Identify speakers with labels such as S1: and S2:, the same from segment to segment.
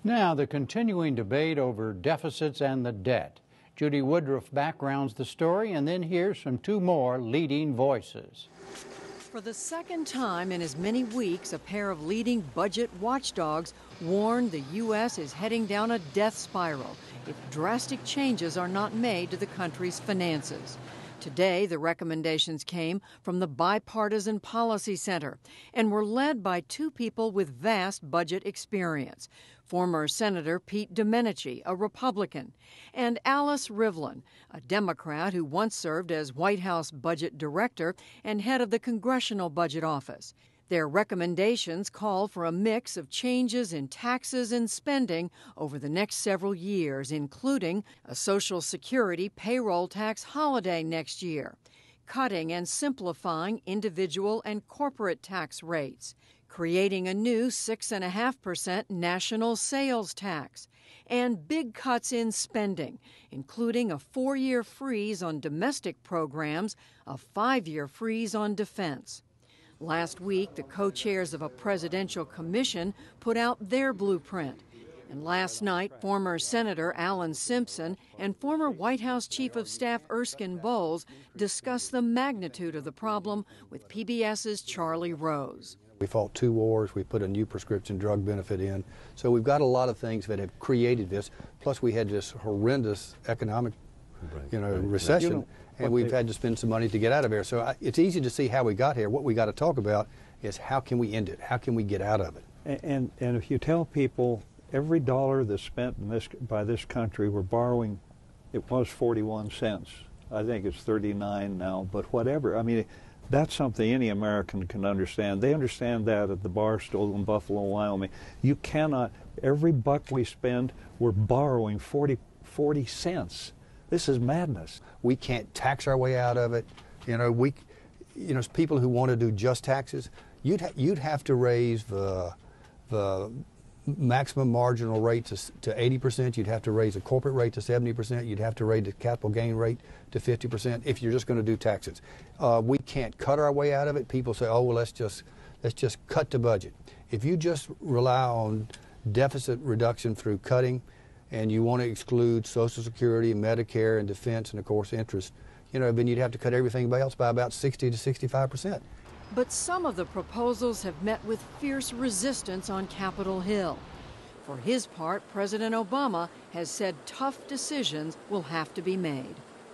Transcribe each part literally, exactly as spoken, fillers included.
S1: Now, the continuing debate over deficits and the debt. Judy Woodruff backgrounds the story and then hears from two more leading voices.
S2: For the second time in as many weeks, a pair of leading budget watchdogs warned the U S is heading down a death spiral if drastic changes are not made to the country's finances. Today, the recommendations came from the Bipartisan Policy Center and were led by two people with vast budget experience. Former Senator Pete Domenici, a Republican, and Alice Rivlin, a Democrat who once served as White House Budget Director and head of the Congressional Budget Office. Their recommendations call for a mix of changes in taxes and spending over the next several years, including a Social Security payroll tax holiday next year, cutting and simplifying individual and corporate tax rates, creating a new six point five percent national sales tax, and big cuts in spending, including a four-year freeze on domestic programs, a five-year freeze on defense. Last week, the co-chairs of a presidential commission put out their blueprint. And last night, former Senator Alan Simpson and former White House Chief of Staff Erskine Bowles discussed the magnitude of the problem with P B S's Charlie Rose.
S3: We fought two wars, we put a new prescription drug benefit in. So we've got a lot of things that have created this. Plus we had this horrendous economic you know, recession, you know, and we've had to spend some money to get out of there. So I, it's easy to see how we got here. What we got to talk about is how can we end it? How can we get out of it?
S4: And, and, and if you tell people every dollar that's spent in this, by this country, we're borrowing, it was forty-one cents. I think it's thirty-nine now, but whatever. I mean, that's something any American can understand. They understand that at the bar stool in Buffalo, Wyoming. You cannot, every buck we spend, we're borrowing forty, forty cents. This is madness.
S3: We can't tax our way out of it. You know, we, you know, people who want to do just taxes, you'd ha you'd have to raise the the maximum marginal rate to to eighty percent. You'd have to raise the corporate rate to seventy percent. You'd have to raise the capital gain rate to fifty percent if you're just going to do taxes. Uh, we can't cut our way out of it. People say, "Oh, well, let's just let's just cut the budget." If you just rely on deficit reduction through cutting, and you want to exclude Social Security, Medicare, and defense, and of course interest, you know, then you'd have to cut everything else by about sixty to sixty-five percent.
S2: But some of the proposals have met with fierce resistance on Capitol Hill. For his part, President Obama has said tough decisions will have to be made.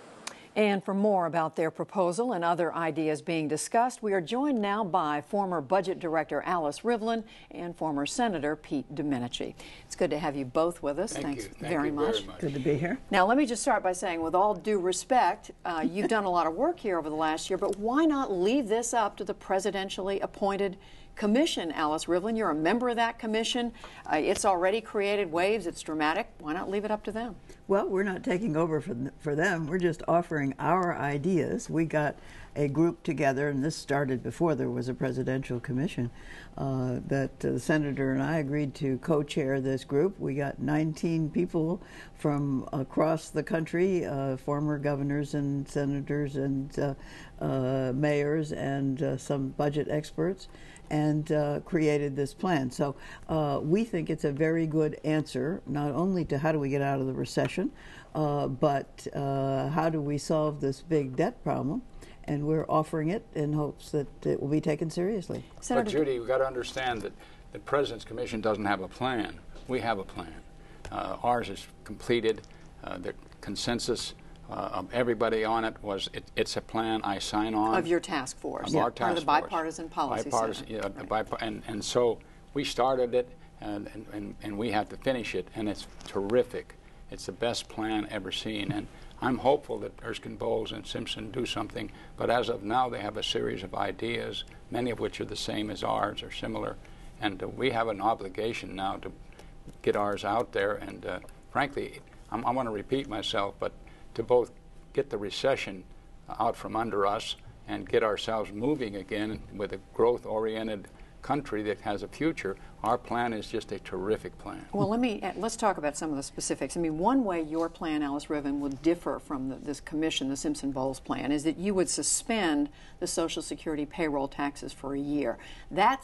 S2: And for more about their proposal and other ideas being discussed, we are joined now by former Budget Director Alice Rivlin and former Senator Pete Domenici. It's good to have you both with us.
S1: Thank
S2: Thanks
S1: you. Thank
S2: very,
S1: you
S2: much.
S1: very much.
S5: Good to be here.
S2: Now, let me just start by saying, with all due respect, uh, you've done a lot of work here over the last year, but why not leave this up to the presidentially appointed commission, Alice Rivlin? You're a member of that commission. Uh, it's already created waves. It's dramatic. Why not leave it up to them?
S5: Well, we're not taking over for, for them. We're just offering our ideas. We got a group together, and this started before there was a presidential commission, uh, that uh, the senator and I agreed to co-chair this group. We got nineteen people from across the country, uh, former governors and senators and uh, uh, mayors and uh, some budget experts, and uh, created this plan. So uh, we think it's a very good answer, not only to how do we get out of the recession, uh, but uh, how do we solve this big debt problem. And we're offering it in hopes that it will be taken seriously.
S6: But Judy, you've got to understand that the President's Commission doesn't have a plan. We have a plan. Uh, ours is completed. Uh, the consensus uh, of everybody on it was it, it's a plan I sign on.
S2: Of your task force.
S6: Of
S2: yeah.
S6: our task
S2: Part of the
S6: force.
S2: Bipartisan Policy
S6: Bipartisan,
S2: Center.
S6: yeah, right. bipar and, and so we started it, and, and, and we have to finish it, and it's terrific. It's the best plan ever seen. And I'm hopeful that Erskine Bowles and Simpson do something, but as of now they have a series of ideas, many of which are the same as ours or similar, and uh, we have an obligation now to get ours out there, and uh, frankly, I'm, I want to repeat myself, but to both get the recession out from under us and get ourselves moving again with a growth-oriented country that has a future, our plan is just a terrific plan.
S2: Well, let me, let's talk about some of the specifics. I mean, one way your plan, Alice Rivlin, would differ from the, this commission, the Simpson-Bowles plan, is that you would suspend the Social Security payroll taxes for a year. That's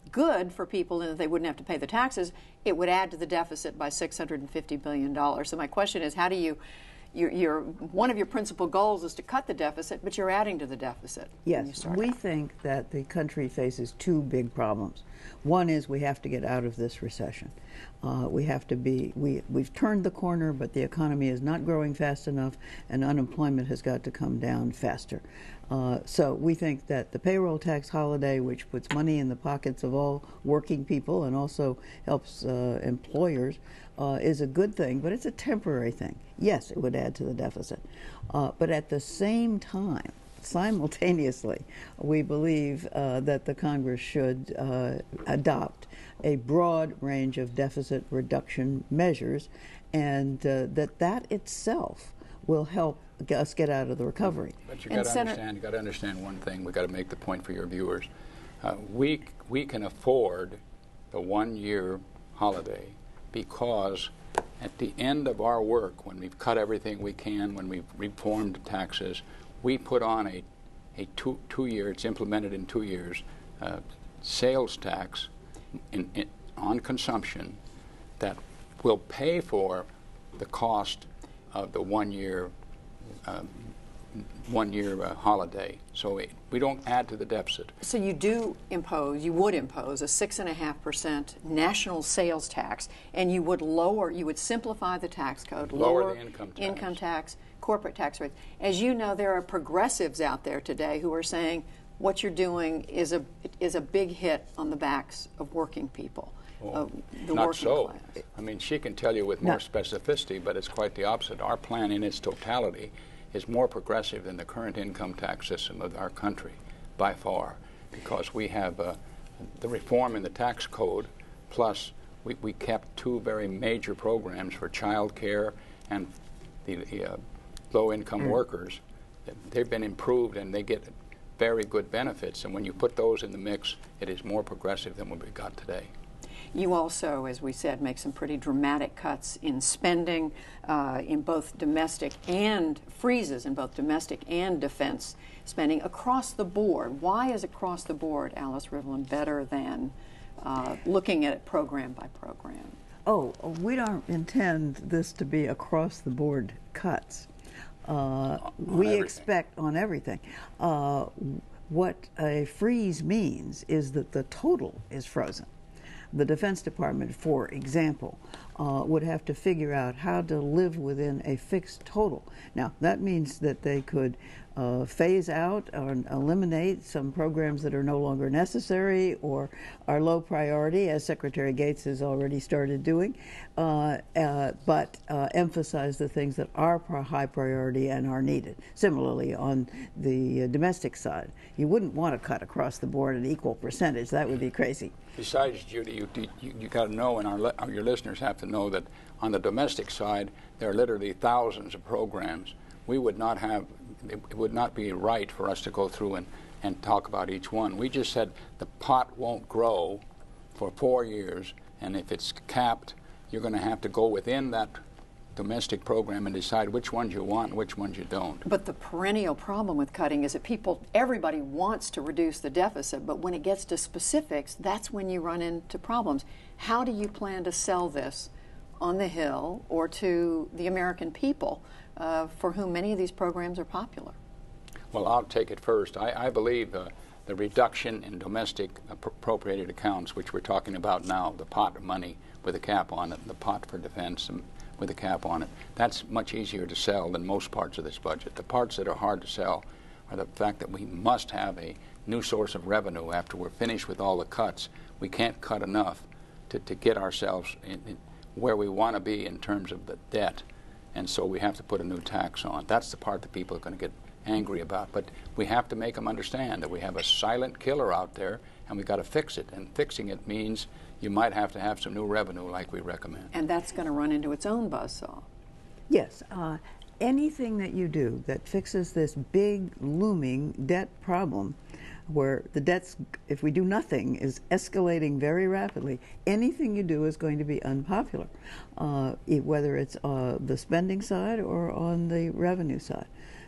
S2: good for people in that they wouldn't have to pay the taxes. It would add to the deficit by six hundred fifty billion dollars. So my question is, how do you, you're, you're, one of your principal goals is to cut the deficit, but you're adding to the deficit.
S5: Yes, we out. think that the country faces two big problems. One is we have to get out of this recession. Uh, we have to be, we, we've turned the corner, but the economy is not growing fast enough, and unemployment has got to come down faster. Uh, so we think that the payroll tax holiday, which puts money in the pockets of all working people and also helps uh, employers, uh, is a good thing, but it's a temporary thing. Yes, it would add to the deficit. Uh, but at the same time, simultaneously, we believe uh, that the Congress should uh, adopt a broad range of deficit reduction measures, and uh, that that itself will help us get out of the recovery.
S6: But you got to understand, you got to understand one thing. We got to make the point for your viewers. Uh, we we can afford the one-year holiday because at the end of our work, when we've cut everything we can, when we've reformed taxes, we put on a a two two year. It's implemented in two years. Uh, sales tax in, in, on consumption that will pay for the cost of the one-year um, one-year uh, holiday. So it, we don't add to the deficit.
S2: So you do impose, you would impose a six and a half percent national sales tax, and you would lower, you would simplify the tax code,
S6: lower,
S2: lower
S6: the income tax.
S2: income tax, corporate tax rates. As you know, there are progressives out there today who are saying what you're doing is a is a big hit on the backs of working people.
S6: Oh,
S2: uh, the
S6: not
S2: working
S6: so.
S2: class.
S6: I mean, she can tell you with more
S5: no.
S6: specificity, but it's quite the opposite. Our plan in its totality is more progressive than the current income tax system of our country, by far, because we have uh, the reform in the tax code, plus we, we kept two very major programs for child care and the, the uh, low-income mm. workers. They've been improved, and they get very good benefits, and when you put those in the mix, it is more progressive than what we've got today.
S2: You also, as we said, make some pretty dramatic cuts in spending, uh, in both domestic and freezes in both domestic and defense spending across the board. Why is across the board, Alice Rivlin, better than uh, looking at it program by program?
S5: Oh, we don't intend this to be across the board cuts. Uh, we
S6: everything.
S5: expect on everything. Uh, what a freeze means is that the total is frozen. The Defense Department, for example, uh, would have to figure out how to live within a fixed total. Now, that means that they could uh, phase out or eliminate some programs that are no longer necessary or are low priority, as Secretary Gates has already started doing, uh, uh, but uh, emphasize the things that are high priority and are needed. Similarly, on the uh, domestic side, you wouldn't want to cut across the board an equal percentage. That would be crazy. Besides,
S6: Judy, you, you, you got to know, and our, our, your listeners have to know, that on the domestic side, there are literally thousands of programs. We would not have, it, it would not be right for us to go through and, and talk about each one. We just said the pot won't grow for four years, and if it's capped, you're going to have to go within that domestic program and decide which ones you want and which ones you don't.
S2: But the perennial problem with cutting is that people, everybody wants to reduce the deficit, but when it gets to specifics, that's when you run into problems. How do you plan to sell this on the Hill or to the American people uh, for whom many of these programs are popular?
S6: Well, I'll take it first. I, I believe uh, the reduction in domestic appropriated accounts, which we're talking about now, the pot of money with a cap on it, the pot for defense and with a cap on it, that's much easier to sell than most parts of this budget. The parts that are hard to sell are the fact that we must have a new source of revenue after we're finished with all the cuts. We can't cut enough to, to get ourselves in, in where we want to be in terms of the debt, and so we have to put a new tax on. That's the part that people are going to get angry about, but we have to make them understand that we have a silent killer out there, and we've got to fix it, and fixing it means you might have to have some new revenue like we recommend.
S2: And that's going to run into its own buzzsaw.
S5: Yes. Uh, anything that you do that fixes this big looming debt problem, where the debts, if we do nothing, is escalating very rapidly, anything you do is going to be unpopular, uh, whether it's uh, the spending side or on the revenue side.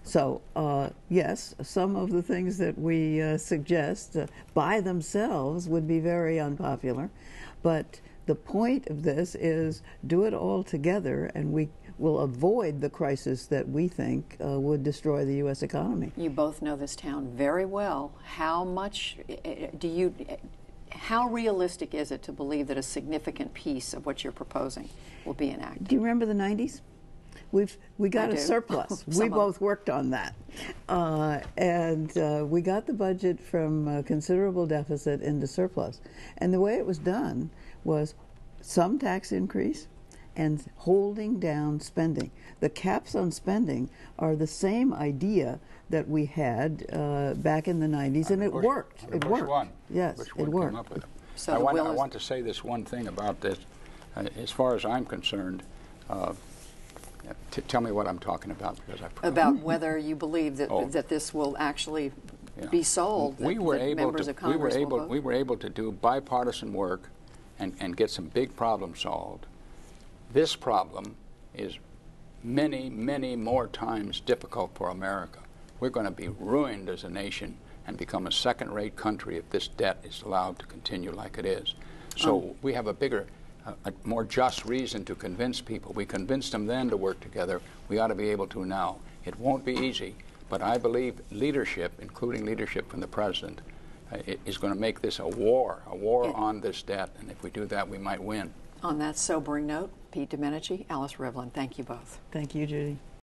S5: So, uh, yes, some of the things that we uh, suggest uh, by themselves would be very unpopular, but the point of this is do it all together, and we will avoid the crisis that we think uh, would destroy the U S economy.
S2: You both know this town very well. How much do you, how realistic is it to believe that a significant piece of what you're proposing will be enacted?
S5: Do you remember the nineties? We've we got
S2: I
S5: a
S2: do.
S5: surplus. We
S2: Some of
S5: both worked on that, uh, and uh, we got the budget from a considerable deficit into surplus. And the way it was done was some tax increase and holding down spending. The caps on spending are the same idea that we had uh, back in the nineties, and it
S6: Bush,
S5: worked. It
S6: Bush
S5: worked.
S6: Won.
S5: Yes,
S6: Bush
S5: it
S6: Won
S5: worked.
S6: Came up with it.
S2: So
S6: I,
S2: the
S6: want,
S2: will
S6: I
S2: is-
S6: want to say this one thing about this. Uh, as far as I'm concerned, uh, t tell me what I'm talking about, because I forgot.
S2: About whether you believe that
S6: Oh.
S2: that this will actually
S6: Yeah.
S2: be sold,
S6: We
S2: that,
S6: were
S2: that
S6: able
S2: members
S6: to.
S2: of
S6: We were
S2: Congress will
S6: able.
S2: vote?
S6: We were able to do bipartisan work, and and get some big problems solved. This problem is many, many more times difficult for America. We're going to be ruined as a nation and become a second-rate country if this debt is allowed to continue like it is. So
S2: Um,
S6: we have a bigger, a, a more just reason to convince people. We convinced them then to work together. We ought to be able to now. It won't be easy, but I believe leadership, including leadership from the president, uh, i- is going to make this a war, a war
S2: Yeah.
S6: on this debt. And if we do that, we might win.
S2: On that sobering note, Pete Domenici, Alice Rivlin, thank you both.
S5: Thank you, Judy.